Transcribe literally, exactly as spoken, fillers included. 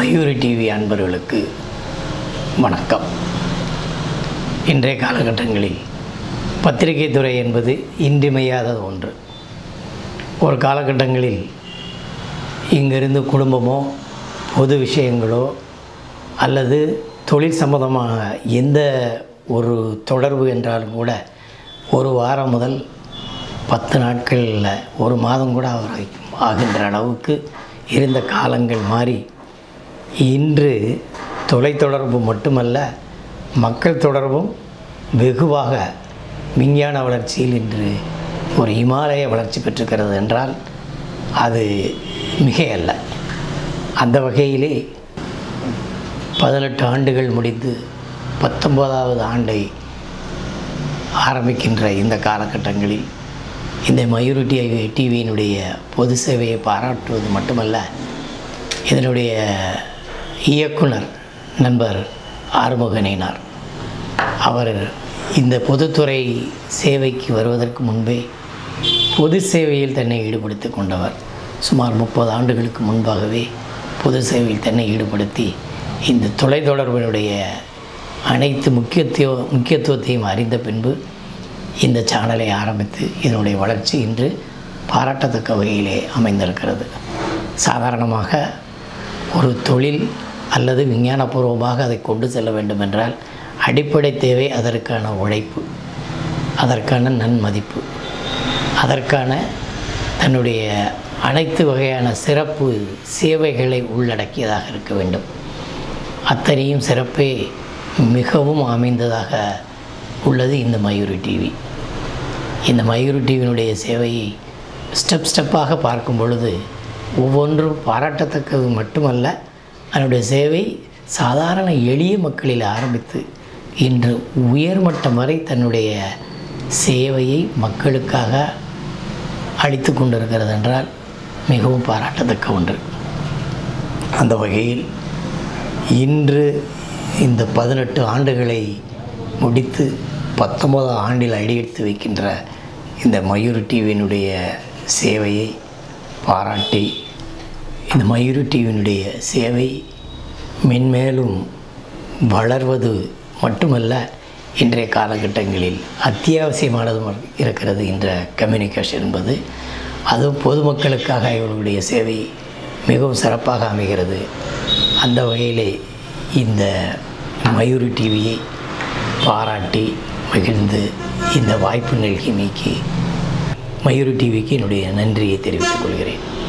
Mayuri TV அன்பர்களுக்கு வணக்கம். இன்றைய காலகட்டங்களில் பத்திரிகை துறை என்பது இன்றியமையாத ஒன்று. ஒரு காலகட்டங்களில் இங்கிருந்து குடும்பமோ பொது விஷயங்களோ அல்லது தொழில் சம்பந்தமாக எந்த ஒரு தொடர்பு என்றாலும் கூட ஒரு வாரம் முதல் பத்து நாட்களில் ஒரு மாதம் கூட அவர் ஆகின்ற அளவுக்கு இருந்த காலங்கள் மாறி இன்று தொலைத்தொடர்பு மட்டுமல்ல, மக்கள் தொடர்பும் வெகுவாக விஞ்ஞான வளர்ச்சியில் இன்று ஒரு இமாலய வளர்ச்சி பெற்றிருக்கிறது என்றால் அது மிகையல்ல. அந்த வகையிலே பதினெட்டு ஆண்டுகள் முடிந்து பத்தொன்பதாவது ஆண்டை ஆரம்பிக்கின்ற இந்த காலகட்டங்களில் இந்த மயூரி டிவி டிவியினுடைய பொது சேவையை பாராட்டுவது மட்டுமல்ல, இதனுடைய இயக்குனர் நண்பர் ஆறுமுகனினார். அவர் இந்த பொதுத்துறை சேவைக்கு வருவதற்கு முன்பே பொது சேவையில் தன்னை ஈடுபடுத்தி கொண்டவர். சுமார் முப்பது ஆண்டுகளுக்கு முன்பாகவே பொது சேவையில் தன்னை ஈடுபடுத்தி இந்த தொலைத்தொடர்பினுடைய அனைத்து முக்கியத்துவ முக்கியத்துவத்தையும் அறிந்த பின்பு இந்த சேனலை ஆரம்பித்து இதனுடைய வளர்ச்சி இன்று பாராட்டத்தக்க வகையிலே அமைந்திருக்கிறது. சாதாரணமாக ஒரு தொழில் அல்லது விஞ்ஞானபூர்வமாக அதை கொண்டு செல்ல வேண்டுமென்றால் அடிப்படை தேவை அதற்கான உழைப்பு, அதற்கான நன்மதிப்பு, அதற்கான தன்னுடைய அனைத்து வகையான சிறப்பு சேவைகளை உள்ளடக்கியதாக இருக்க வேண்டும். அத்தனையும் சிறப்பே மிகவும் அமைந்ததாக உள்ளது இந்த மயூரி டிவி. இந்த மயூரி டிவியினுடைய சேவையை ஸ்டெப் ஸ்டெப்பாக பார்க்கும் பொழுது ஒவ்வொன்றும் பாராட்டத்தக்கது மட்டுமல்ல, அதனுடைய சேவை சாதாரண எளிய மக்களில் ஆரம்பித்து இன்று உயர்மட்டம் வரை தன்னுடைய சேவையை மக்களுக்காக அளித்து கொண்டிருக்கிறது என்றால் மிகவும் பாராட்டத்தக்க ஒன்று. அந்த வகையில் இன்று இந்த பதினெட்டு ஆண்டுகளை முடித்து பத்தொன்பதாம் ஆண்டில் அடியெடுத்து வைக்கின்ற இந்த மயூரி டிவியினுடைய சேவையை பாராட்டி இந்த மயூரி டிவியினுடைய சேவை மென்மேலும் வளர்வது மட்டுமல்ல, இன்றைய காலகட்டங்களில் அத்தியாவசியமானதும் இருக்கிறது. என்ற கம்யூனிகேஷன் என்பது அதுவும் பொதுமக்களுக்காக இவர்களுடைய சேவை மிகவும் சிறப்பாக அமைகிறது. அந்த வகையிலே இந்த மயூரி டிவியை பாராட்டி மகிழ்ந்து இந்த வாய்ப்பு நல்கிமைக்கு மயூரி டிவிக்கு என்னுடைய நன்றியை தெரிவித்துக் கொள்கிறேன்.